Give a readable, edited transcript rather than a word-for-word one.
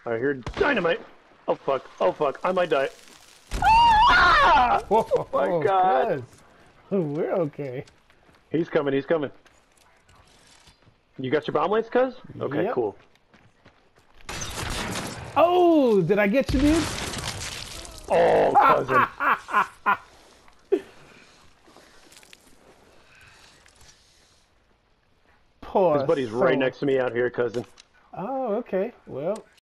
I hear dynamite. Oh fuck. Oh fuck. I might die. Ah! Whoa, Oh my god. cuz. We're okay. He's coming. He's coming. You got your bomblance, cuz? Okay, Yep. cool. Oh, did I get you, dude? Oh, cousin. Poor His buddy's right soul. next to me out here, cousin. Oh, okay. Well.